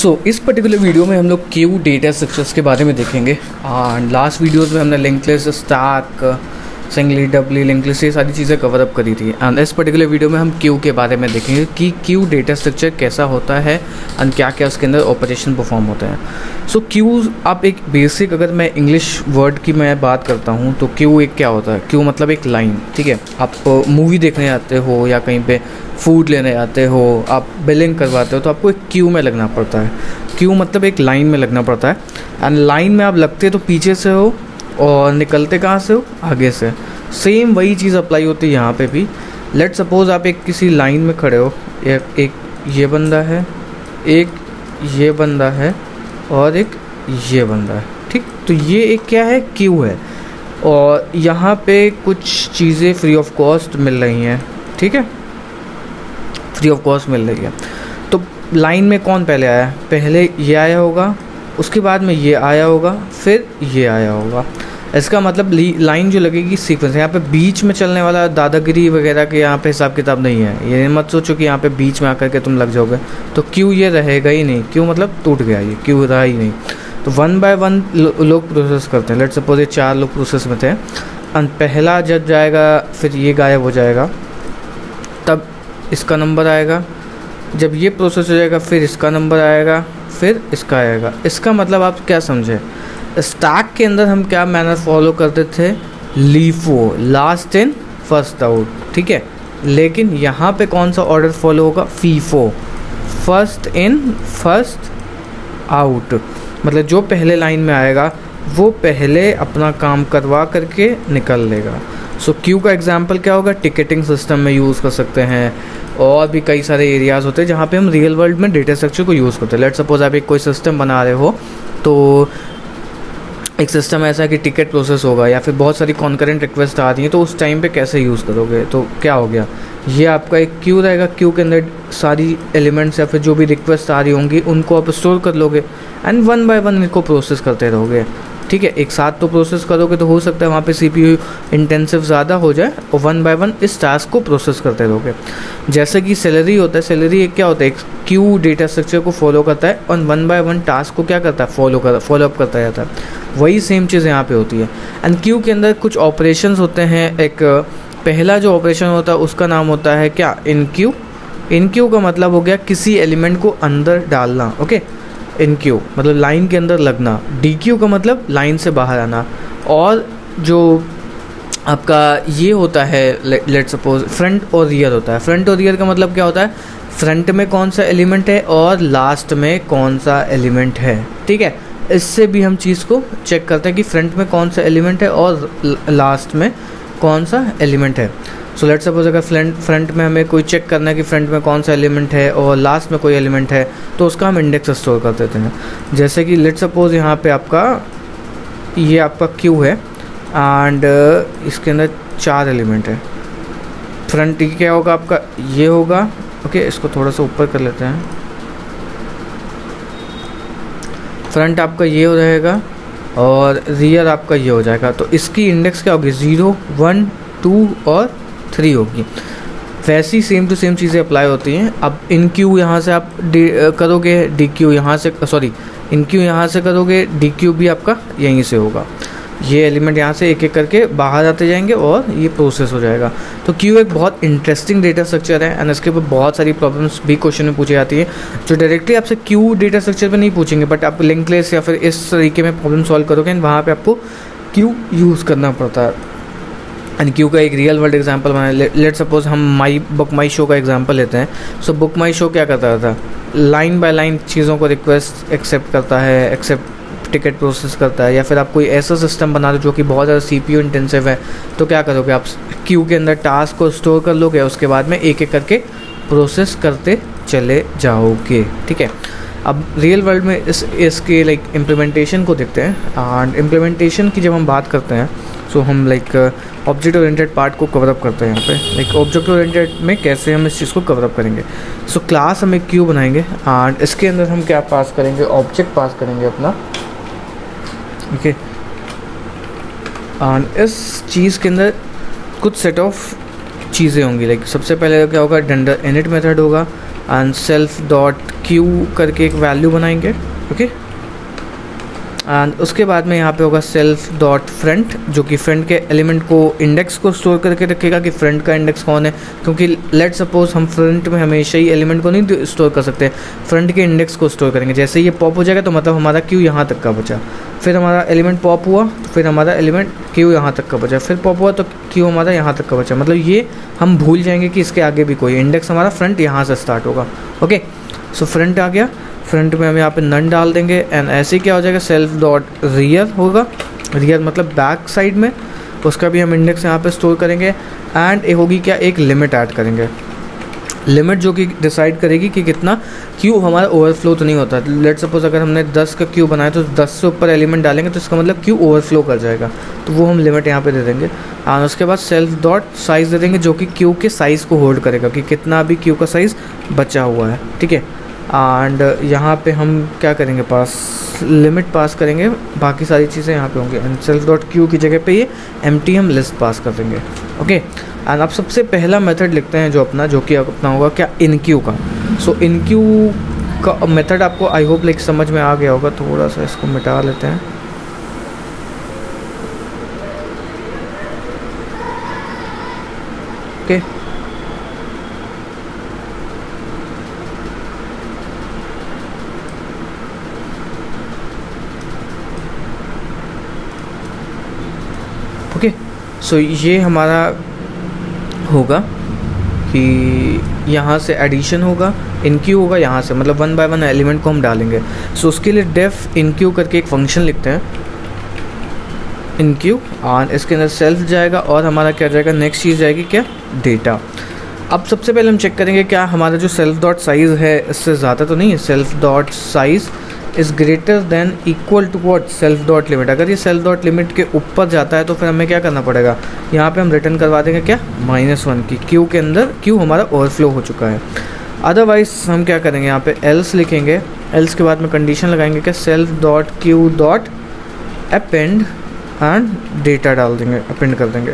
इस particular video में हम लोग क्यू डेटा स्ट्रक्चर्स के बारे में देखेंगे। एंड लास्ट वीडियोस में हमने link list, stack, singly, doubly, link list, ये सारी चीज़ें कवर अप करी थी। एंड इस पर्टिकुलर वीडियो में हम क्यू के बारे में देखेंगे कि क्यू डेटा स्ट्रक्चर कैसा होता है एंड क्या क्या उसके अंदर ऑपरेशन परफॉर्म होते हैं। सो क्यू, आप एक बेसिक, अगर मैं इंग्लिश वर्ड की मैं बात करता हूँ तो क्यू एक क्या होता है? क्यू मतलब एक लाइन, ठीक है। आप मूवी देखने आते हो या कहीं पे फूड लेने आते हो, आप बिलिंग करवाते हो, तो आपको एक क्यू में लगना पड़ता है। क्यू मतलब एक लाइन में लगना पड़ता है। एंड लाइन में आप लगते तो पीछे से हो और निकलते कहाँ से हो? आगे से। सेम वही चीज़ अप्लाई होती है यहाँ पे भी। लेट सपोज आप एक किसी लाइन में खड़े हो, एक ये बंदा है, एक ये बंदा है और एक ये बंदा है, ठीक। तो ये एक क्या है? क्यू है। और यहाँ पे कुछ चीज़ें फ्री ऑफ कॉस्ट मिल रही हैं, ठीक है, फ्री ऑफ कॉस्ट मिल रही है। तो लाइन में कौन पहले आया? पहले ये आया होगा, उसके बाद में ये आया होगा, फिर ये आया होगा। इसका मतलब लाइन जो लगेगी सीक्वेंस है। यहाँ पे बीच में चलने वाला दादागिरी वगैरह के यहाँ पे हिसाब किताब नहीं है। ये मत सोचो कि यहाँ पे बीच में आकर के तुम लग जाओगे, तो क्यू ये रहेगा ही नहीं। क्यू मतलब टूट गया, ये क्यू रहा ही नहीं। तो 1 बाय 1 लोग प्रोसेस करते हैं। लेट सपोज ये 4 लोग प्रोसेस में थे। पहला जब जाएगा, फिर ये गायब हो जाएगा, तब इसका नंबर आएगा। जब ये प्रोसेस हो जाएगा, फिर इसका नंबर आएगा, फिर इसका आएगा। इसका मतलब आप क्या समझे? स्टैक के अंदर हम क्या मैनर फॉलो करते थे? LIFO, last in first out, ठीक है। लेकिन यहाँ पे कौन सा ऑर्डर फॉलो होगा? FIFO, first in first out. मतलब जो पहले लाइन में आएगा वो पहले अपना काम करवा करके निकल लेगा। सो क्यू का एग्जांपल क्या होगा? टिकटिंग सिस्टम में यूज़ कर सकते हैं, और भी कई सारे एरियाज़ होते हैं जहाँ पे हम रियल वर्ल्ड में डेटा स्ट्रक्चर को यूज़ करते हैं। लेट सपोज आप एक कोई सिस्टम बना रहे हो, तो एक सिस्टम ऐसा है कि टिकट प्रोसेस होगा या फिर बहुत सारी कॉन्करेंट रिक्वेस्ट आ रही हैं, तो उस टाइम पे कैसे यूज़ करोगे? तो क्या हो गया? ये आपका एक क्यू रहेगा। क्यू के अंदर सारी एलिमेंट्स या फिर जो भी रिक्वेस्ट आ रही होंगी उनको आप स्टोर कर लोगे एंड 1 बाय 1 इनको प्रोसेस करते रहोगे, ठीक है। एक साथ तो प्रोसेस करोगे तो हो सकता है वहाँ पे CPU इंटेंसिव ज़्यादा हो जाए, और 1 बाय 1 इस टास्क को प्रोसेस करते रहोगे। जैसे कि सैलरी होता है, सैलरी एक क्या होता है? एक क्यू डेटा स्ट्रक्चर को फॉलो करता है और 1 बाय 1 टास्क को क्या करता है? फॉलो अप करता जाता है। वही सेम चीज़ यहाँ पे होती है। एंड क्यू के अंदर कुछ ऑपरेशंस होते हैं। एक पहला जो ऑपरेशन होता है उसका नाम होता है क्या? इन क्यू। इन क्यू का मतलब हो गया किसी एलिमेंट को अंदर डालना, ओके। इन क्यू मतलब लाइन के अंदर लगना। डी क्यू का मतलब लाइन से बाहर आना। और जो आपका ये होता है, लेट सपोज फ्रंट और रियर होता है। फ्रंट और रियर का मतलब क्या होता है? फ्रंट में कौन सा एलिमेंट है और लास्ट में कौन सा एलिमेंट है, ठीक है। इससे भी हम चीज़ को चेक करते हैं कि फ्रंट में कौन सा एलिमेंट है और लास्ट में कौन सा एलिमेंट है। सो लेट सपोज अगर फ्रंट में हमें कोई चेक करना है कि फ्रंट में कौन सा एलिमेंट है और लास्ट में कोई एलिमेंट है, तो उसका हम इंडेक्स स्टोर कर देते हैं। जैसे कि लेट सपोज यहाँ पे आपका ये आपका क्यू है एंड इसके अंदर 4 एलिमेंट है। फ्रंट क्या होगा आपका? ये होगा, ओके। इसको थोड़ा सा ऊपर कर लेते हैं। फ्रंट आपका ये हो रहेगा और रियर आपका ये हो जाएगा। तो इसकी इंडेक्स क्या होगी? 0, 1, 2 और 3 होगी। वैसी सेम टू सेम चीज़ें अप्लाई होती हैं। अब इन क्यू यहाँ से आप करोगे, डी क्यू यहाँ से, सॉरी, इन क्यू यहाँ से करोगे, डी क्यू भी आपका यहीं से होगा। ये एलिमेंट यहाँ से एक एक करके बाहर आते जाएंगे और ये प्रोसेस हो जाएगा। तो क्यू एक बहुत इंटरेस्टिंग डेटा स्ट्रक्चर है एंड इसके ऊपर बहुत सारी प्रॉब्लम्स भी क्वेश्चन में पूछी जाती है, जो डायरेक्टली आपसे क्यू डेटा स्ट्रक्चर पे नहीं पूछेंगे, बट आप लिंक लिस्ट या फिर इस तरीके में प्रॉब्लम सॉल्व करोगे एंड वहाँ पे आपको क्यू यूज़ करना पड़ता है। एंड क्यू का एक रियल वर्ल्ड एग्जांपल बनाए। लेट सपोज हम बुक माई शो का एग्जांपल लेते हैं। सो बुक माई शो क्या करता था? लाइन बाय लाइन चीज़ों को रिक्वेस्ट एक्सेप्ट करता है, एक्सेप्ट टिकट प्रोसेस करता है। या फिर आप कोई ऐसा सिस्टम बना दो जो कि बहुत ज़्यादा CPU इंटेंसिव है, तो क्या करोगे? आप क्यू के अंदर टास्क को स्टोर कर लोगे, उसके बाद में एक एक करके प्रोसेस करते चले जाओगे, ठीक है। अब रियल वर्ल्ड में इसके लाइक इम्प्लीमेंटेशन को देखते हैं। एंड इम्प्लीमेंटेशन की जब हम बात करते हैं, सो हम लाइक ऑब्जेक्ट ओरिएंटेड पार्ट को कवर अप करते हैं यहाँ पे। लाइक ऑब्जेक्ट ओरिएंटेड में कैसे हम इस चीज़ को कवर अप करेंगे? सो क्लास हम एक क्यू बनाएंगे एंड इसके अंदर हम क्या पास करेंगे? ऑब्जेक्ट पास करेंगे अपना, ओके। एंड इस चीज़ के अंदर कुछ सेट ऑफ चीज़ें होंगी। लाइक सबसे पहले क्या होगा? डंडर इनिट मेथड होगा एंड सेल्फ डॉट क्यू करके एक वैल्यू बनाएंगे, ओके। एंड उसके बाद में यहाँ पे होगा सेल्फ डॉट फ्रंट, जो कि फ्रंट के एलिमेंट को इंडेक्स को स्टोर करके रखेगा कि फ्रंट का इंडेक्स कौन है, क्योंकि लेट सपोज हम फ्रंट में हमेशा ही एलिमेंट को नहीं स्टोर कर सकते, फ्रंट के इंडेक्स को स्टोर करेंगे। जैसे ये पॉप हो जाएगा तो मतलब हमारा क्यू यहाँ तक का बचा, फिर हमारा एलिमेंट पॉप हुआ तो फिर हमारा एलिमेंट क्यू यहाँ तक का बचा, फिर पॉप हुआ तो क्यू हमारा यहाँ तक का बचा। मतलब ये हम भूल जाएंगे कि इसके आगे भी कोई इंडेक्स हमारा फ्रंट यहाँ से स्टार्ट होगा, ओके। सो फ्रंट आ गया, फ्रंट में हम यहाँ पे नन डाल देंगे एंड ऐसे क्या हो जाएगा, सेल्फ डॉट रियर होगा, रियर मतलब बैक साइड में, उसका भी हम इंडेक्स यहाँ पे स्टोर करेंगे। एंड एक होगी क्या, एक लिमिट ऐड करेंगे, लिमिट जो कि डिसाइड करेगी कि कितना क्यू हमारा ओवरफ्लो तो नहीं होता। लेट सपोज अगर हमने 10 का क्यू बनाया तो 10 से ऊपर एलिमेंट डालेंगे तो इसका मतलब क्यू ओवरफ्लो कर जाएगा, तो वो हम लिमिट यहाँ पे दे देंगे। और उसके बाद सेल्फ डॉट साइज़ दे देंगे, जो कि क्यू के साइज़ को होल्ड करेगा कि कितना अभी क्यू का साइज़ बचा हुआ है, ठीक है। एंड यहाँ पे हम क्या करेंगे, पास लिमिट पास करेंगे, बाकी सारी चीज़ें यहाँ पे होंगी। एंड सेल्फ डॉट क्यू की जगह पे ये एम्प्टी हम लिस्ट पास कर देंगे, ओके। एंड अब सबसे पहला मेथड लिखते हैं जो अपना, जो कि अपना होगा क्या, इन क्यू का। सो इन क्यू का मेथड आपको आई होप लाइक समझ में आ गया होगा। थोड़ा सा इसको मिटा लेते हैं, ओके। ओके, सो ये हमारा होगा कि यहाँ से एडिशन होगा, इन क्यू होगा यहाँ से, मतलब 1 बाय 1 एलिमेंट को हम डालेंगे। सो उसके लिए डेफ इन क्यू करके एक फंक्शन लिखते हैं, इन क्यू, और इसके अंदर सेल्फ जाएगा और हमारा क्या जाएगा, नेक्स्ट चीज़ जाएगी क्या, डेटा। अब सबसे पहले हम चेक करेंगे क्या हमारा जो सेल्फ डॉट साइज़ है इससे ज़्यादा तो नहीं है, self dot size is greater than equal to what, self dot limit. अगर ये सेल्फ डॉट लिमिट के ऊपर जाता है तो फिर हमें क्या करना पड़ेगा, यहाँ पे हम रिटर्न करवा देंगे क्या, -1 की, क्यू के अंदर क्यू हमारा ओवरफ्लो हो चुका है। अदरवाइज हम क्या करेंगे, यहाँ पे एल्स लिखेंगे, एल्स के बाद में कंडीशन लगाएंगे क्या, self dot q dot append and data डाल देंगे, अपेंड कर देंगे,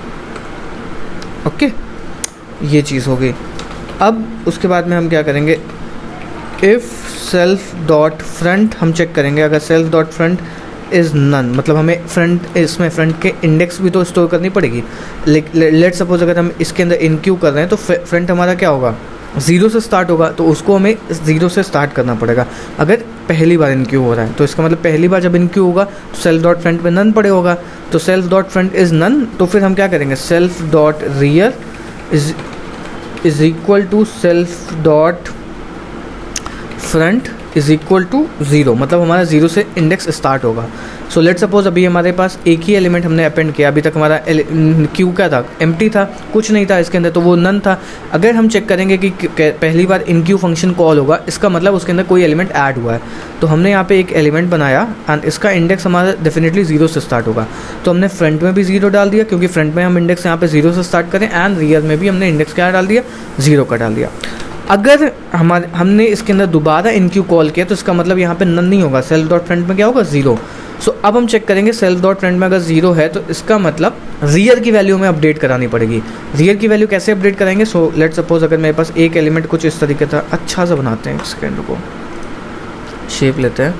ओके। ये चीज़ हो गई। अब उसके बाद में हम क्या करेंगे, इफ़ सेल्फ डॉट फ्रंट हम चेक करेंगे, अगर self dot front is none, मतलब हमें फ्रंट, इसमें फ्रंट के इंडेक्स भी तो स्टोर करनी पड़ेगी। लेट सपोज अगर हम इसके अंदर इन क्यू कर रहे हैं तो फ्रंट हमारा क्या होगा, 0 से स्टार्ट होगा, तो उसको हमें 0 से स्टार्ट करना पड़ेगा। अगर पहली बार इन क्यू हो रहा है तो इसका मतलब पहली बार जब इन क्यू होगा तो सेल्फ डॉट फ्रंट में नन पड़े होगा, तो self dot front is none, तो फिर हम क्या करेंगे, self dot rear is equal to self dot front is equal to 0, मतलब हमारा 0 से इंडेक्स स्टार्ट होगा। सो लेट सपोज अभी हमारे पास एक ही एलिमेंट हमने अपेंड किया, अभी तक हमारा क्यू क्या था, एम्प्टी था, कुछ नहीं था इसके अंदर, तो वो नन था। अगर हम चेक करेंगे कि पहली बार इन क्यू फंक्शन कॉल होगा, इसका मतलब उसके अंदर कोई एलिमेंट ऐड हुआ है, तो हमने यहाँ पे एक एलिमेंट बनाया एंड इसका इंडेक्स हमारा डेफिनेटली 0 से स्टार्ट होगा, तो हमने फ्रंट में भी 0 डाल दिया, क्योंकि फ्रंट में हम इंडेक्स यहाँ पे 0 से स्टार्ट करें, एंड रियर में भी हमने इंडेक्स क्या डाल दिया, 0 का डाल दिया। अगर हमने इसके अंदर दोबारा इन क्यू कॉल किया तो इसका मतलब यहाँ पे नन नहीं होगा, सेल्फ डॉट फ्रंट में क्या होगा, 0। सो अब हम चेक करेंगे, सेल्फ डॉट फ्रंट में अगर 0 है तो इसका मतलब रियर की वैल्यू हमें अपडेट करानी पड़ेगी। रियर की वैल्यू कैसे अपडेट कराएंगे, सो लेट सपोज अगर मेरे पास एक एलिमेंट कुछ इस तरीके का अच्छा सा बनाते हैं, सेकेंड को शेप लेते हैं,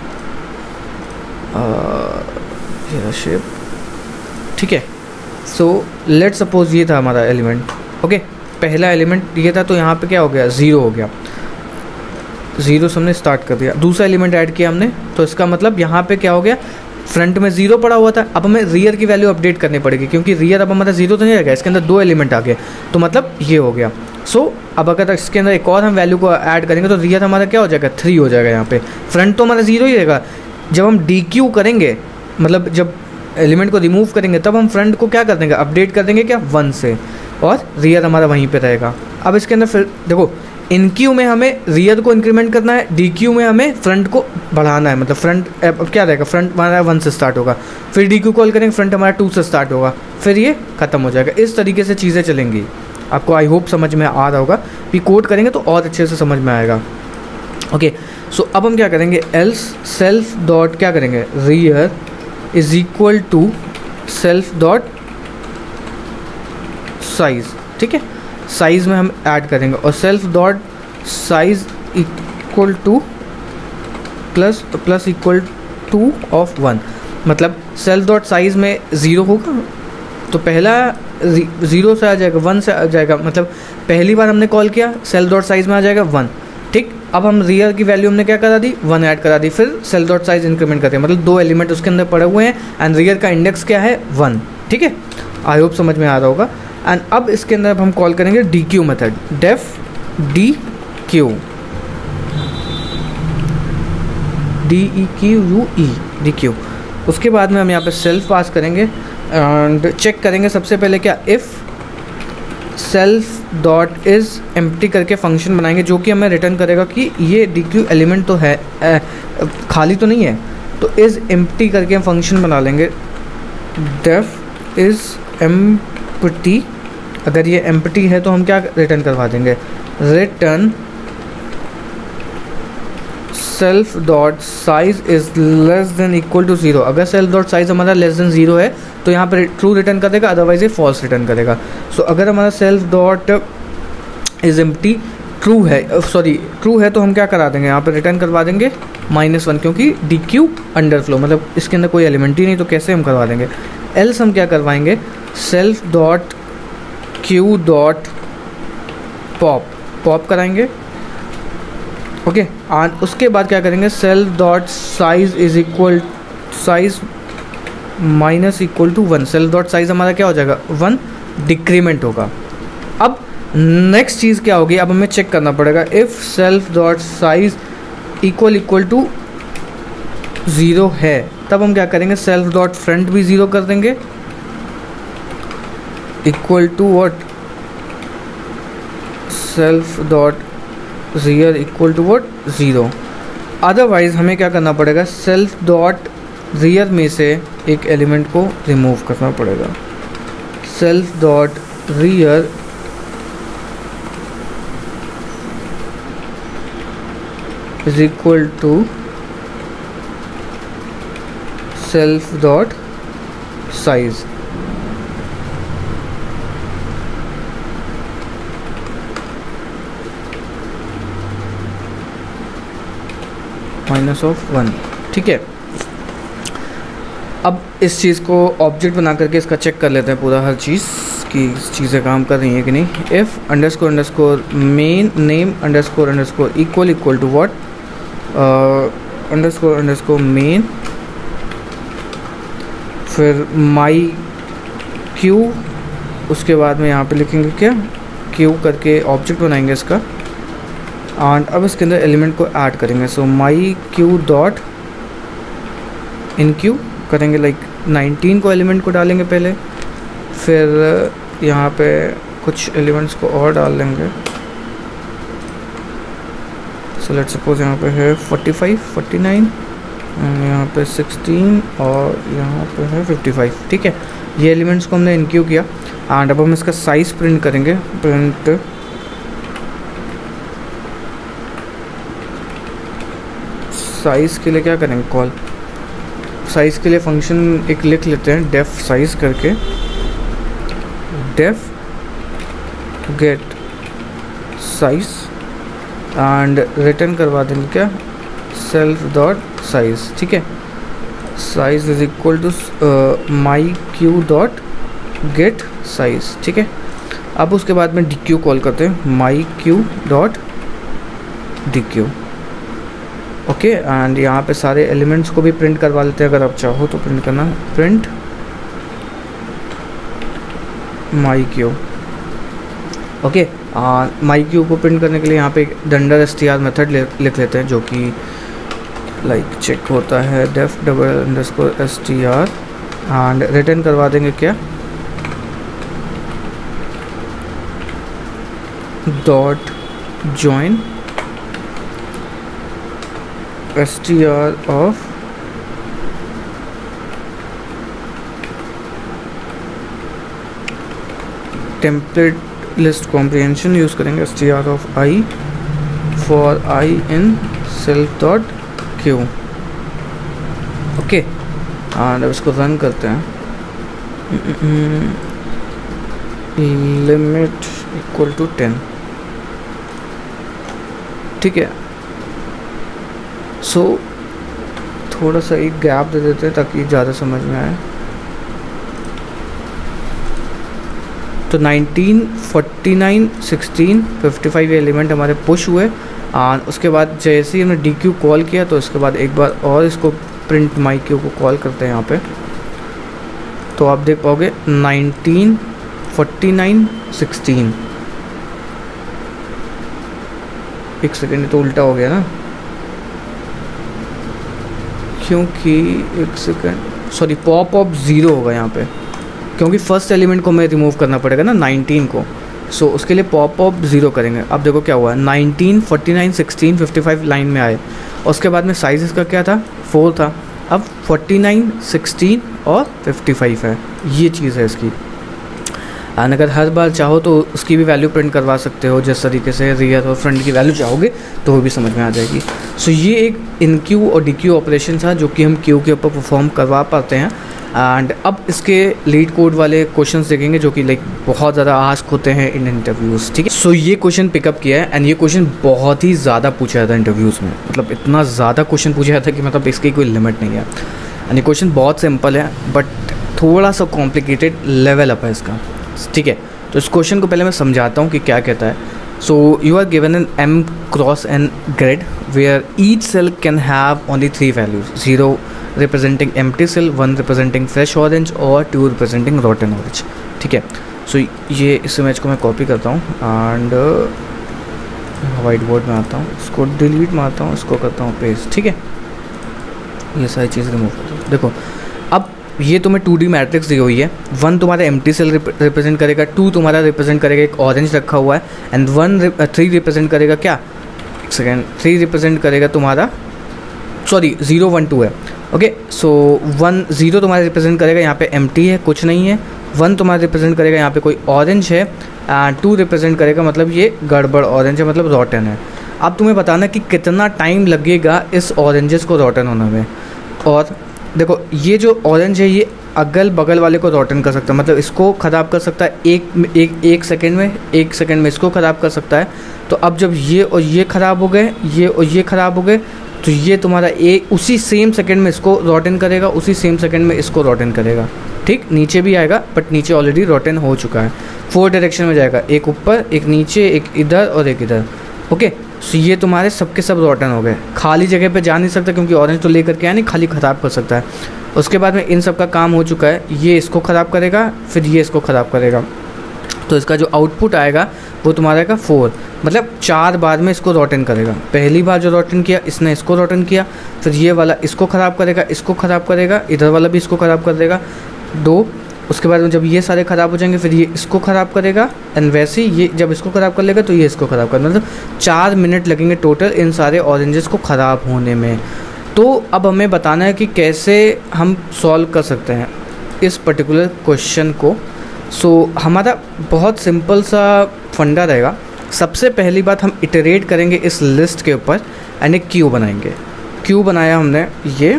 ये शेप, ठीक है। सो लेट सपोज ये था हमारा एलिमेंट, ओके, पहला एलिमेंट ये था, तो यहाँ पे क्या हो गया, 0 हो गया, 0 से हमने स्टार्ट कर दिया। दूसरा एलिमेंट ऐड किया हमने, तो इसका मतलब यहाँ पे क्या हो गया, फ्रंट में 0 पड़ा हुआ था, अब हमें रियर की वैल्यू अपडेट करनी पड़ेगी, क्योंकि रियर अब हमारा 0 तो नहीं रहेगा, इसके अंदर 2 एलिमेंट आ गए, तो मतलब ये हो गया। सो अब अगर इसके अंदर एक और हम वैल्यू को ऐड करेंगे तो रियर हमारा क्या हो जाएगा, 3 हो जाएगा। यहाँ पे फ्रंट तो हमारा 0 ही रहेगा। जब हम DQ करेंगे, मतलब जब एलिमेंट को रिमूव करेंगे, तब हम फ्रंट को क्या कर देंगे, अपडेट कर देंगे क्या, 1 से, और रियर हमारा वहीं पे रहेगा। अब इसके अंदर फिर देखो, इन क्यू में हमें रियर को इंक्रीमेंट करना है, DQ में हमें फ्रंट को बढ़ाना है, मतलब फ्रंट अब क्या रहेगा, फ्रंट हमारा 1 से स्टार्ट होगा, फिर DQ कॉल करेंगे, फ्रंट हमारा 2 से स्टार्ट होगा, फिर ये ख़त्म हो जाएगा। इस तरीके से चीज़ें चलेंगी। आपको आई होप समझ में आ रहा होगा, भी कोड करेंगे तो और अच्छे से समझ में आएगा, ओके। सो अब हम क्या करेंगे, एल्स सेल्फ डॉट क्या करेंगे, rear is equal to self dot size, ठीक है, साइज़ में हम ऐड करेंगे, और self dot size equal to plus equal to of 1, मतलब सेल्फ डॉट साइज़ में 0 होगा तो पहला 0 से आ जाएगा, 1 से आ जाएगा, मतलब पहली बार हमने कॉल किया सेल्फ डॉट साइज़ में आ जाएगा 1, ठीक। अब हम रियर की वैल्यू हमने क्या करा दी, 1 ऐड करा दी, फिर सेल्फ डॉट साइज इंक्रीमेंट करते हैं, मतलब 2 एलिमेंट उसके अंदर पड़े हुए हैं एंड रियर का इंडेक्स क्या है 1, ठीक है। आई होप समझ में आ रहा होगा। एंड अब इसके अंदर हम कॉल करेंगे dequeue method, def dequeue, DEQUE dequeue. उसके बाद में हम यहाँ पे सेल्फ पास करेंगे एंड चेक करेंगे सबसे पहले क्या, if self dot is empty करके फंक्शन बनाएंगे जो कि हमें रिटर्न करेगा कि ये डी क्यू एलिमेंट तो है, खाली तो नहीं है, तो इज़ एम्प्टी करके हम फंक्शन बना लेंगे डेफ इज़ एम्प्टी। अगर ये एम्प्टी है तो हम क्या रिटर्न करवा देंगे, return self dot size is less than equal to 0। अगर सेल्फ डॉट साइज हमारा लेस देन 0 है तो यहाँ पर ट्रू रिटर्न कर देगा, अदरवाइज ये फॉल्स रिटर्न करेगा। सो अगर हमारा self dot is empty true है, सॉरी ट्रू है, तो हम क्या करा देंगे, यहाँ पर रिटर्न करवा देंगे -1, क्योंकि डी क्यू अंडरफ्लो, मतलब इसके अंदर कोई एलिमेंट ही नहीं, तो कैसे हम करवा देंगे। एल्स हम क्या करवाएंगे, self dot q dot pop कराएंगे, ओके। और उसके बाद क्या करेंगे, self dot size is equal size minus equal to 1, self dot size हमारा क्या हो जाएगा 1, डिक्रीमेंट होगा। अब नेक्स्ट चीज़ क्या होगी, अब हमें चेक करना पड़ेगा, if self dot size equal to 0 है तब हम क्या करेंगे, सेल्फ डॉट फ्रंट भी 0 कर देंगे, equal to what, self dot rear equal to what 0। Otherwise हमें क्या करना पड़ेगा, सेल्फ डॉट रियर में से एक एलिमेंट को रिमूव करना पड़ेगा, self dot rear is equal to self dot size. -1, ठीक है। अब इस चीज़ को ऑब्जेक्ट बना करके इसका चेक कर लेते हैं पूरा हर चीज़ की चीज़ें काम कर रही हैं कि नहीं। If underscore main name underscore equal to what, underscore main, फिर माई क्यू, उसके बाद में यहाँ पे लिखेंगे क्या, क्यू करके ऑब्जेक्ट बनाएंगे इसका, एंड अब इसके अंदर एलिमेंट को ऐड करेंगे। So my q dot enqueue करेंगे, लाइक 19 को एलिमेंट को डालेंगे पहले, फिर यहाँ पे कुछ एलिमेंट्स को और डाल लेंगे। सो लेट्स सपोज यहाँ पे है 45, 49, यहाँ पे 16 और यहाँ पे है 55, ठीक है। ये एलिमेंट्स को हमने इनक्यू किया एंड अब हम इसका साइज़ प्रिंट करेंगे, प्रिंट साइज़ के लिए क्या करेंगे, कॉल साइज़ के लिए फंक्शन एक लिख लेते हैं, डेफ साइज करके, def get size and return करवा देंगे क्या, सेल्फ डॉट साइज, ठीक है। Size is equal to my q dot get size, ठीक है। अब उसके बाद में डी क्यू कॉल करते हैं, my q dot D Q, okay. And यहाँ पे सारे एलिमेंट्स को भी प्रिंट करवा लेते हैं, अगर आप चाहो तो प्रिंट करना, print my q, okay. My q को प्रिंट करने के लिए यहाँ पे डंडर str मेथड लिख लेते हैं, जो कि लाइक चेक होता है def double underscore str and return करवा देंगे क्या, dot join str of template list comprehension use करेंगे, str of I for I in self dot q, okay. And अब इसको रन करते हैं, लिमिट इक्वल टू 10, ठीक है। सो थोड़ा सा एक गैप दे देते हैं ताकि ज़्यादा समझ में आए। तो 19, 49, 16, 55 एलिमेंट हमारे पुश हुए। और उसके बाद जैसे ही हमने डी क्यू कॉल किया तो उसके बाद एक बार और इसको प्रिंट माई क्यू को कॉल करते हैं यहाँ पे। तो आप देख पाओगे 19, 49, 16। एक सेकेंड, तो उल्टा हो गया ना, क्योंकि एक सेकेंड सॉरी पॉप ऑफ 0 होगा यहाँ पे, क्योंकि फर्स्ट एलिमेंट को हमें रिमूव करना पड़ेगा ना 19 को। सो उसके लिए पॉप ऑफ 0 करेंगे। अब देखो क्या हुआ, 19, 49, 16, 55 लाइन में आए। उसके बाद में साइज इसका क्या था, 4 था। अब 49, 16 और 55 है, ये चीज़ है इसकी। एंड अगर हर बार चाहो तो उसकी भी वैल्यू प्रिंट करवा सकते हो, जिस तरीके से रियर और फ्रंट की वैल्यू चाहोगे तो वो भी समझ में आ जाएगी। सो ये एक इन क्यू और डी क्यू ऑपरेशन था जो कि हम क्यू के ऊपर परफॉर्म करवा पाते हैं। एंड अब इसके लीड कोड वाले क्वेश्चंस देखेंगे जो कि लाइक बहुत ज़्यादा आस्क होते हैं इन इंटरव्यूज़, ठीक है। सो ये क्वेश्चन पिकअप किया है एंड ये क्वेश्चन बहुत ही ज़्यादा पूछा जाता है इंटरव्यूज़ में, मतलब इतना ज़्यादा क्वेश्चन पूछा जाता है कि मतलब इसकी कोई लिमिट नहीं है। एंड ये क्वेश्चन बहुत सिंपल है बट थोड़ा सा कॉम्प्लिकेटेड लेवल अप है इसका, ठीक है। तो इस क्वेश्चन को पहले मैं समझाता हूँ कि क्या कहता है। So you are given an M cross N grid where each cell can have only 3 values, 0 representing empty cell, 1 representing fresh orange और 2 representing rotten orange, ठीक है। सो ये इस इमेज को मैं कॉपी करता हूँ एंड वाइट बोर्ड में आता हूँ, इसको डिलीट मारता हूँ, इसको करता हूँ पेस्ट, ठीक है। ये सारी चीज़ रिमूव करता हूँ। देखो अब ये तुम्हें 2D मैट्रिक्स दी हुई है। 1 तुम्हारा एम्प्टी सेल रिप्रेजेंट करेगा, 2 तुम्हारा रिप्रेजेंट करेगा एक ऑरेंज रखा हुआ है, एंड 3 रिप्रेजेंट करेगा क्या, एक सेकेंड, 3 रिप्रेजेंट करेगा तुम्हारा, सॉरी 0, 1, 2 है, ओके। सो 1, 0 तुम्हारा रिप्रेजेंट करेगा यहाँ पे एम्प्टी है, कुछ नहीं है। 1 तुम्हारा रिप्रेजेंट करेगा यहाँ पे कोई ऑरेंज है, एंड 2 रिप्रेजेंट करेगा मतलब ये गड़बड़ ऑरेंज है, मतलब रॉटन है। अब तुम्हें बताना कि कितना टाइम लगेगा इस ऑरेंजेस को रॉटन होने में। और देखो ये जो ऑरेंज है ये अगल बगल वाले को रॉटन कर सकता है, मतलब इसको ख़राब कर सकता है एक सेकेंड में, 1 सेकेंड में इसको ख़राब कर सकता है। तो अब जब ये और ये ख़राब हो गए, ये और ये ख़राब हो गए, तो ये तुम्हारा उसी सेम सेकंड में इसको रॉटन करेगा, उसी सेम सेकंड में इसको रॉटन करेगा, ठीक। नीचे भी आएगा बट नीचे ऑलरेडी रॉटन हो चुका है। 4 डायरेक्शन में जाएगा, एक ऊपर, एक नीचे, एक इधर और एक इधर, ओके। सो ये तुम्हारे सबके सब रॉटन हो गए। खाली जगह पे जा नहीं सकता क्योंकि ऑरेंज तो लेकर के आया नहीं, खाली ख़राब कर सकता है। उसके बाद में इन सब का काम हो चुका है, ये इसको ख़राब करेगा, फिर ये इसको ख़राब करेगा। तो इसका जो आउटपुट आएगा वो तुम्हारा का 4, मतलब 4 बार में इसको रॉटन करेगा। पहली बार जो रॉटन किया इसने इसको रॉटन किया, फिर ये वाला इसको ख़राब करेगा, इसको ख़राब करेगा, इधर वाला भी इसको ख़राब कर देगा 2। उसके बाद में जब ये सारे ख़राब हो जाएंगे फिर ये इसको ख़राब करेगा, एंड वैसे ही ये जब इसको ख़राब कर लेगा तो ये इसको ख़राब कर, मतलब 4 मिनट लगेंगे टोटल इन सारे ऑरेंजेस को ख़राब होने में। तो अब हमें बताना है कि कैसे हम सॉल्व कर सकते हैं इस पर्टिकुलर क्वेश्चन को। सो हमारा बहुत सिंपल सा फंडा रहेगा। सबसे पहली बात हम इटरेट करेंगे इस लिस्ट के ऊपर एंड एक क्यू बनाएंगे। क्यू बनाया हमने ये,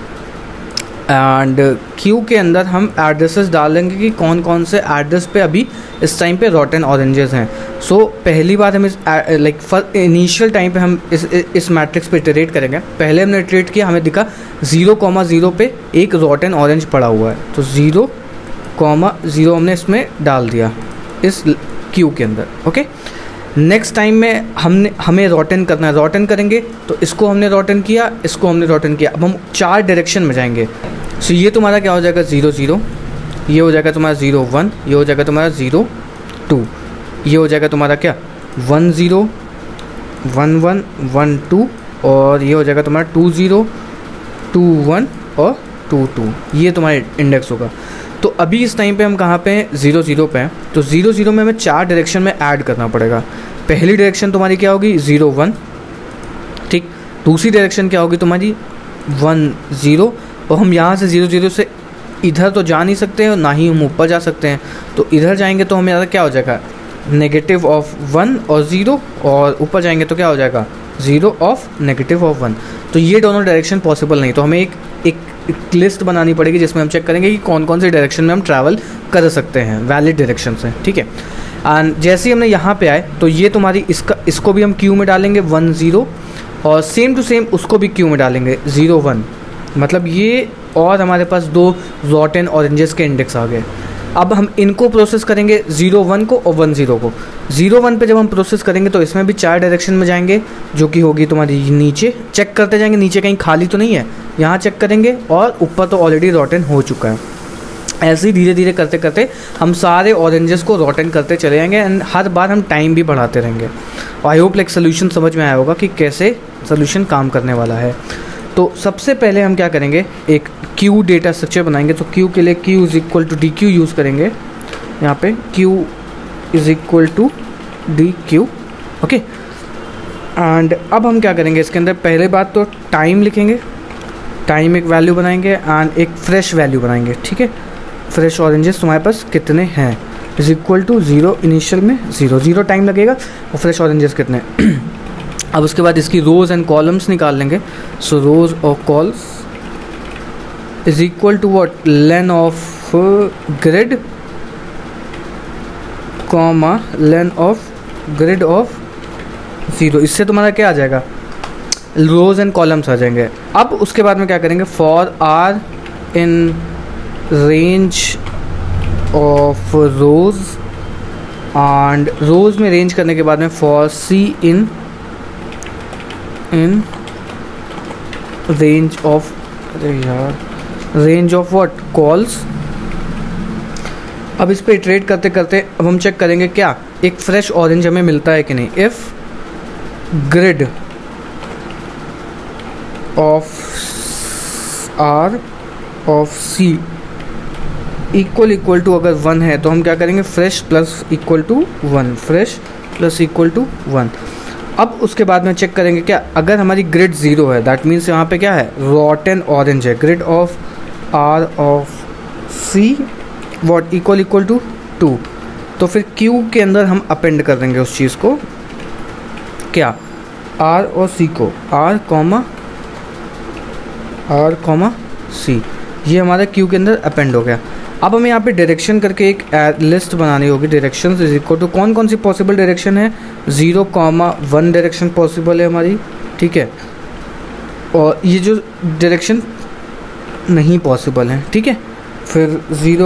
एंड क्यू के अंदर हम एड्रेसेस डालेंगे कि कौन कौन से एड्रेस पे अभी इस टाइम पे रॉटन ऑरेंजेस हैं। सो पहली बात हम इस लाइक इनिशियल टाइम पे हम इस मैट्रिक्स पे इटरेट करेंगे। पहले हमने इटरेट किया, हमें दिखा 0,0 पे एक रॉटन ऑरेंज पड़ा हुआ है, तो 0,0 हमने इसमें डाल दिया इस क्यू के अंदर, ओके। नेक्स्ट टाइम में हमें रॉटन करना है, रॉटन करेंगे तो इसको हमने रॉटन किया, इसको हमने रॉटन किया। अब हम 4 डायरेक्शन में जाएंगे। सो ये तुम्हारा क्या हो जाएगा 0, 0, ये हो जाएगा तुम्हारा 0, 1, ये हो जाएगा तुम्हारा 0, 2, ये हो जाएगा तुम्हारा क्या 1, 0, 1, 1, 1, 2, और ये हो जाएगा तुम्हारा 2, 0, 2, 1 और 2, 2, ये तुम्हारा इंडेक्स होगा। तो अभी इस टाइम पे हम कहाँ पे हैं 0, 0 पे हैं। तो 0, 0 में हमें 4 डायरेक्शन में ऐड करना पड़ेगा। पहली डायरेक्शन तुम्हारी क्या होगी 0, 1, ठीक। दूसरी डायरेक्शन क्या होगी तुम्हारी 1, 0, और हम यहाँ से 0, 0 से इधर तो जा नहीं सकते हैं, ना ही हम ऊपर जा सकते हैं। तो इधर जाएंगे तो हमें क्या हो जाएगा नेगेटिव ऑफ 1 और 0, और ऊपर जाएंगे तो क्या हो जाएगा 0 ऑफ नेगेटिव ऑफ 1। तो ये दोनों डायरेक्शन पॉसिबल नहीं, तो हमें एक लिस्ट बनानी पड़ेगी जिसमें हम चेक करेंगे कि कौन कौन से डायरेक्शन में हम ट्रैवल कर सकते हैं वैलिड डायरेक्शन से, ठीक है। एंड जैसे ही हमने यहाँ पे आए तो ये तुम्हारी इसको भी हम क्यू में डालेंगे 1, 0, और सेम टू सेम उसको भी क्यू में डालेंगे 0 1, मतलब ये, और हमारे पास 2 रॉटन ऑरेंजेस के इंडेक्स आ गए। अब हम इनको प्रोसेस करेंगे 0 1 को और 1 0 को। 0 1 पे जब हम प्रोसेस करेंगे तो इसमें भी 4 डायरेक्शन में जाएंगे, जो कि होगी तुम्हारी नीचे, चेक करते जाएंगे नीचे कहीं खाली तो नहीं है, यहाँ चेक करेंगे, और ऊपर तो ऑलरेडी रॉटन हो चुका है। ऐसे ही धीरे धीरे करते करते हम सारे ऑरेंजेस को रॉटन करते चले जाएंगे एंड हर बार हम टाइम भी बढ़ाते रहेंगे। आई होप लाइक सोल्यूशन समझ में आया होगा कि कैसे सोल्यूशन काम करने वाला है। तो सबसे पहले हम क्या करेंगे, एक क्यू डेटा स्ट्रक्चर बनाएंगे। तो क्यू के लिए q is equal to deque use करेंगे। यहाँ पे q is equal to D Q, okay. And अब हम क्या करेंगे, इसके अंदर पहले बात तो टाइम लिखेंगे, टाइम एक वैल्यू बनाएंगे एंड एक फ्रेश वैल्यू बनाएंगे, ठीक है। फ्रेश ऑरेंजेस तुम्हारे पास कितने हैं इज़ इक्वल टू 0, इनिशियल में 0 टाइम लगेगा, और फ्रेश ऑरेंजेस कितने अब उसके बाद इसकी रोज़ एंड कॉलम्स निकाल लेंगे। सो रोज़ और cols is equal to what, len of grid comma len of grid of 0। इससे तुम्हारा क्या आ जाएगा, रोज़ एंड कॉलम्स आ जाएंगे। अब उसके बाद में क्या करेंगे, for r in range of rows, and rows में रेंज करने के बाद में for c in range of, अरे यार, रेंज ऑफ व्हाट, कॉल्स। अब इस पे इटरेट करते करते अब हम चेक करेंगे क्या एक फ्रेश ऑरेंज हमें मिलता है कि नहीं। If grid of r of c equal to अगर 1 है तो हम क्या करेंगे, fresh plus equal to 1, fresh plus equal to 1। अब उसके बाद में चेक करेंगे क्या, अगर हमारी ग्रिड 0 है दैट मीन्स यहाँ पे क्या है, रॉटन ऑरेंज है। Grid of r of c what equal to 2, तो फिर क्यू के अंदर हम अपेंड कर देंगे उस चीज़ को, क्या, आर और सी को, आर कॉमा सी, ये हमारा क्यू के अंदर अपेंड हो गया। अब हमें यहाँ पे डायरेक्शन करके एक लिस्ट बनानी होगी। डायरेक्शन इज इक्वल टू कौन कौन सी पॉसिबल डायरेक्शन है, 0,1 डायरेक्शन पॉसिबल है हमारी, ठीक है, और ये जो डायरेक्शन नहीं पॉसिबल है, ठीक है, फिर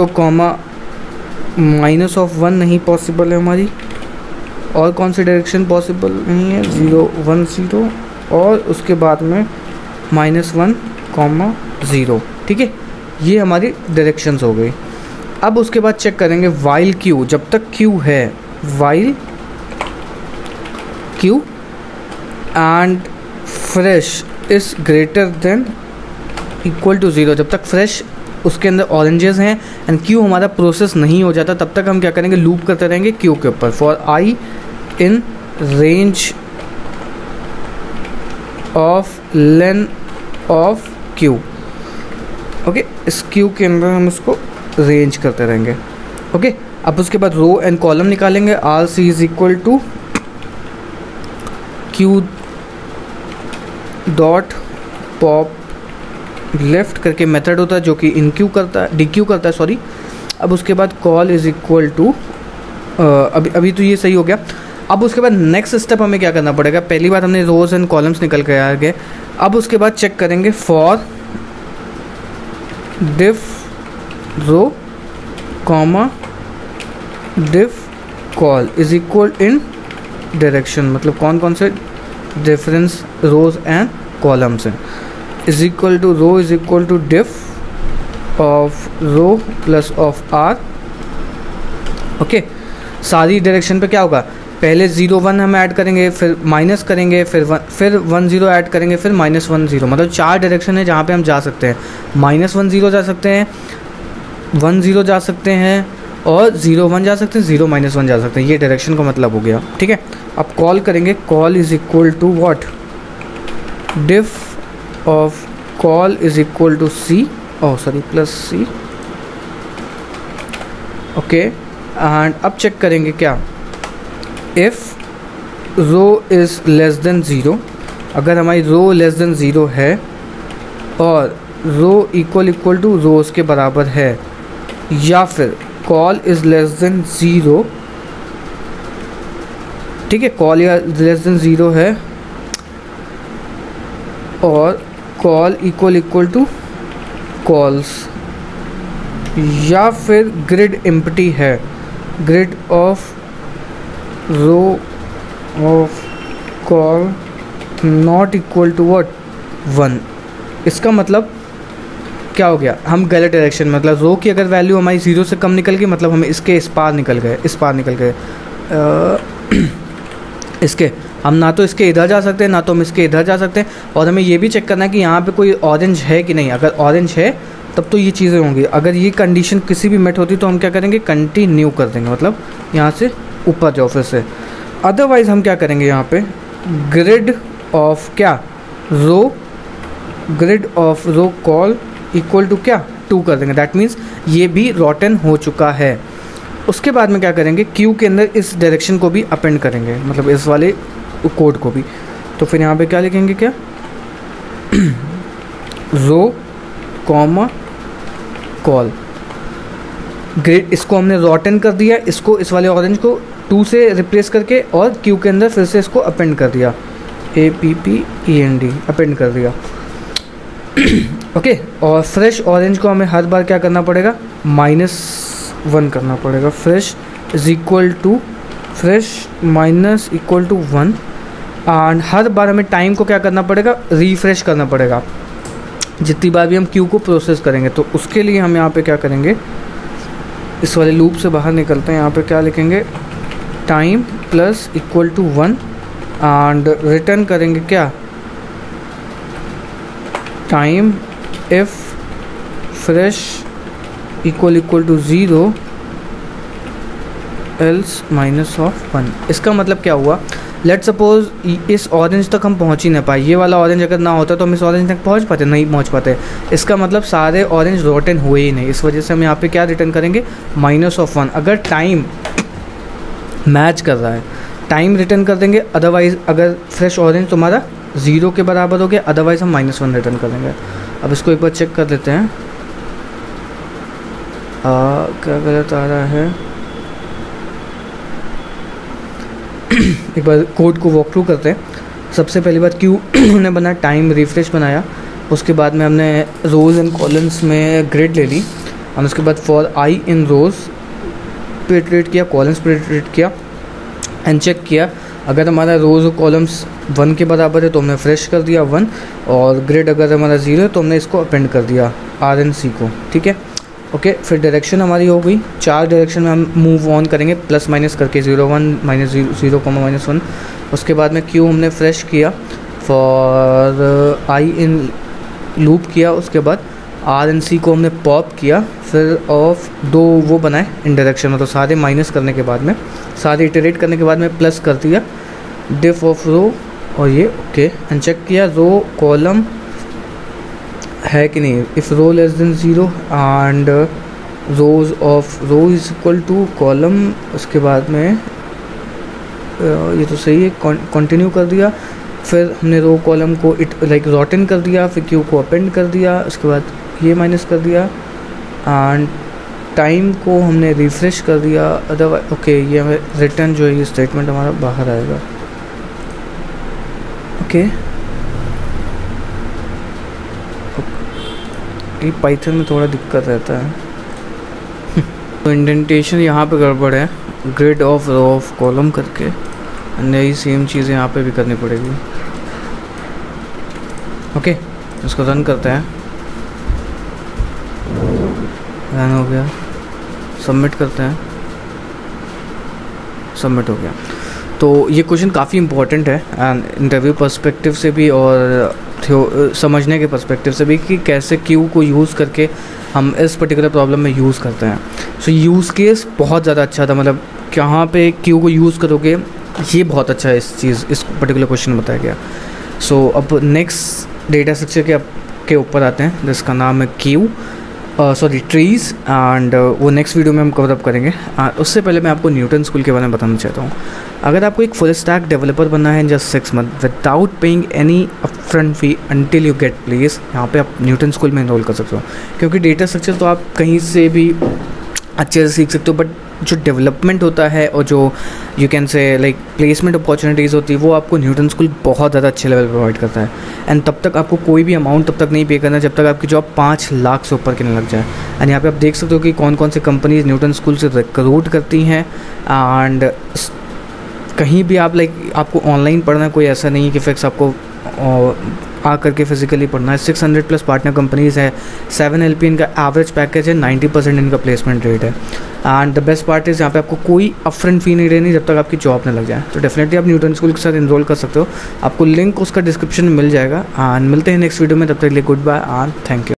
0,-1 नहीं पॉसिबल है हमारी, और कौन सी डायरेक्शन पॉसिबल नहीं है, 0 1 0, और उसके बाद में -1,0, ठीक है, ये हमारी डायरेक्शंस हो गई। अब उसके बाद चेक करेंगे वाइल क्यू, जब तक क्यू है, while q and fresh is greater than equal to 0, जब तक फ्रेश उसके अंदर ऑरेंजेस हैं एंड क्यू हमारा प्रोसेस नहीं हो जाता तब तक हम क्या करेंगे, लूप करते रहेंगे क्यू के ऊपर। For i in range of len of q, okay, इस क्यू के अंदर हम इसको रेंज करते रहेंगे, ओके। अब उसके बाद रो एंड कॉलम निकालेंगे। R c is equal to q dot pop left करके मेथड होता है जो कि इन क्यू करता है, डी क्यू करता है, सॉरी। अब उसके बाद कॉल इज इक्वल टू, अभी तो ये सही हो गया। अब उसके बाद नेक्स्ट स्टेप हमें क्या करना पड़ेगा, पहली बार हमने रोज एंड कॉलम्स निकल के आ गए। अब उसके बाद चेक करेंगे for diff row comma diff col is equal in direction, मतलब कौन कौन से डिफरेंस रोज एंड कॉलम्स हैं, is equal to row is equal to diff of row plus of r, okay. सारी डायरेक्शन पे क्या होगा, पहले 0 1 हम ऐड करेंगे, फिर माइनस करेंगे, फिर 1 0 ऐड करेंगे, फिर -1 0, मतलब 4 डायरेक्शन है जहाँ पे हम जा सकते हैं। -1 0 जा सकते हैं, 1 0 जा सकते हैं, और 0 1 जा सकते हैं, 0 -1 जा सकते हैं। ये डायरेक्शन का मतलब हो गया, ठीक है। अब कॉल करेंगे, col is equal to what, diff of col is equal to c, plus c, okay. And अब चेक करेंगे क्या, if row is less than 0, अगर हमारी रो लेस देन 0 है और रो इक्वल टू रोज़ के बराबर है, या फिर कॉल इज़ लेस देन 0, ठीक है, कॉल या लेस देन 0 है, और कॉल इक्वल टू कॉल्स, या फिर ग्रिड एम्प्टी है, grid of row of col not equal to what 1। इसका मतलब क्या हो गया, हम गलत डायरेक्शन, मतलब रो की अगर वैल्यू हमारी 0 से कम निकल गई, मतलब हम इसके इस पार निकल गए, इस पार निकल गए, इसके हम ना तो इसके इधर जा सकते हैं ना तो हम इसके इधर जा सकते हैं। और हमें ये भी चेक करना है कि यहाँ पे कोई ऑरेंज है कि नहीं। अगर ऑरेंज है तब तो ये चीज़ें होंगी। अगर ये कंडीशन किसी भी मेट होती तो हम क्या करेंगे, कंटिन्यू कर देंगे, मतलब यहाँ से ऊपर जाओ फिर से। अदरवाइज़ हम क्या करेंगे, यहाँ पे ग्रिड ऑफ क्या row, grid of row col equal to क्या 2 कर देंगे। दैट मीन्स ये भी रॉटन हो चुका है। उसके बाद में क्या करेंगे, क्यू के अंदर इस डायरेक्शन को भी अपेंड करेंगे, मतलब इस वाले कोड को भी। तो फिर यहाँ पे क्या लिखेंगे, क्या रो कॉमा कॉल ग्रिड, इसको हमने रॉटन कर दिया, इसको इस वाले ऑरेंज को 2 से रिप्लेस करके, और क्यू के अंदर फिर से इसको अपेंड कर दिया, APPEND अपेंड कर दिया। ओके, और फ्रेश ऑरेंज को हमें हर बार क्या करना पड़ेगा, -1 करना पड़ेगा। Fresh is equal to fresh minus equal to 1, and हर बार हमें टाइम को क्या करना पड़ेगा, रिफ्रेश करना पड़ेगा जितनी बार भी हम क्यू को प्रोसेस करेंगे। तो उसके लिए हम यहाँ पे क्या करेंगे, इस वाले लूप से बाहर निकलते हैं। यहाँ पे क्या लिखेंगे, time plus equal to 1, and return करेंगे क्या, time if fresh equal to 0 else -1। इसका मतलब क्या हुआ, लेट सपोज इस ऑरेंज तक हम पहुंच ही ना पाए, ये वाला ऑरेंज अगर ना होता तो हम इस ऑरेंज तक पहुंच पाते, नहीं पहुंच पाते। इसका मतलब सारे ऑरेंज रोटन हुए ही नहीं, इस वजह से हम यहाँ पे क्या रिटर्न करेंगे, -1। अगर टाइम मैच कर रहा है टाइम रिटर्न कर देंगे, अदरवाइज़ अगर फ्रेश ऑरेंज तुम्हारा 0 के बराबर हो गया, अदरवाइज़ हम -1 रिटर्न कर देंगे। अब इसको एक बार चेक कर लेते हैं, क्या गलत आ रहा है। एक बार कोड को वॉक थ्रू करते हैं। सबसे पहली बात क्यू ने बनाया, टाइम रिफ्रेश बनाया, उसके बाद में हमने रोज़ एंड कॉलम्स में ग्रिड ले ली, और उसके बाद फॉर आई इन रोज़ पे इटरेट किया, कॉलम्स पे इटरेट किया, एंड चेक किया अगर हमारा रोज़ और कॉलम्स 1 के बराबर है तो हमने फ्रेश कर दिया 1, और ग्रिड अगर हमारा 0 है तो हमने इसको अपेंड कर दिया RNC को। ठीक है, ओके। फिर डायरेक्शन हमारी हो गई, 4 डायरेक्शन में हम मूव ऑन करेंगे प्लस माइनस करके, 0 1 -0 -1। उसके बाद में क्यू हमने फ्रेश किया, फॉर आई इन लूप किया, उसके बाद RNC को हमने पॉप किया, फिर ऑफ 2 वो बनाए इन डायरेक्शन, मतलब सारे माइनस करने के बाद में, सारे इटरेट करने के बाद में प्लस कर दिया डिफ ऑफ रो, और ये ओके, एंड चेक किया रो कॉलम है कि नहीं, if row less than 0 and rows of row is equal to column. उसके बाद में ये तो सही है, कंटिन्यू कर दिया, फिर हमने रो कॉलम को रॉटन कर दिया, फिर क्यू को अपेंड कर दिया, उसके बाद ये माइनस कर दिया, एंड टाइम को हमने रिफ्रेश कर दिया। अदरवाइज ओके, ये हमें रिटर्न जो है ये स्टेटमेंट हमारा बाहर आएगा। ओके, ये पाइथन में थोड़ा दिक्कत रहता है। तो इंडेंटेशन यहाँ पे गड़बड़ है, grid of row of column करके, नई सेम चीज़ें यहाँ पे भी करनी पड़ेगी। ओके, इसको रन करते हैं, रन हो गया, सबमिट करते हैं, सबमिट हो गया। तो ये क्वेश्चन काफ़ी इंपॉर्टेंट है एंड इंटरव्यू पर्सपेक्टिव से भी और समझने के पर्सपेक्टिव से भी, कि कैसे क्यू को यूज़ करके हम इस पर्टिकुलर प्रॉब्लम में यूज़ करते हैं। सो यूज़ केस बहुत ज़्यादा अच्छा था, मतलब कहाँ पे क्यू को यूज़ करोगे ये बहुत अच्छा है, इस पर्टिकुलर क्वेश्चन में बताया गया। सो अब नेक्स्ट डेटा स्ट्रक्चर के ऊपर आते हैं जिसका नाम है क्यू, सॉरी ट्रीज़, एंड वो नेक्स्ट वीडियो में हम कवर अप करेंगे। उससे पहले मैं आपको न्यूटन स्कूल के बारे में बताना चाहता हूँ। अगर आपको एक फुल स्टैक डेवलपर बनना है in just 6 month without paying any upfront fee until you get place, यहाँ पे आप न्यूटन स्कूल में इनरोल कर सकते हो, क्योंकि डेटा स्ट्रक्चर तो आप कहीं से भी अच्छे से सीख सकते हो, बट जो डेवलपमेंट होता है और जो you can say like placement opportunities होती है वो आपको न्यूटन स्कूल बहुत ज़्यादा अच्छे लेवल प्रोवाइड करता है। एंड तब तक आपको कोई भी अमाउंट तब तक नहीं पे करना जब तक आपकी जॉब 5 लाख से ऊपर के नहीं लग जाए। एंड यहाँ पे आप देख सकते हो कि कौन कौन से कंपनीज न्यूटन स्कूल से रिक्रूट करती हैं। एंड कहीं भी आप लाइक आपको ऑनलाइन पढ़ना है, कोई ऐसा नहीं है कि फिक्स आपको आ करके फिजिकली पढ़ना है। 600 प्लस पार्टनर कंपनीज़ है, 7 LP इनका एवरेज पैकेज है, 90% इनका प्लेसमेंट रेट है। And the best part is यहाँ पे आपको कोई अपफ्रंट फ़ी नहीं देनी जब तक आपकी जॉब ना लग जाए। तो डेफिनेटली आप न्यूटन स्कूल के साथ इनरोल कर सकते हो, आपको लिंक उसका डिस्क्रिप्शन में मिल जाएगा। एंड मिलते हैं नेक्स्ट वीडियो में, तब तक के लिए good bye and thank you.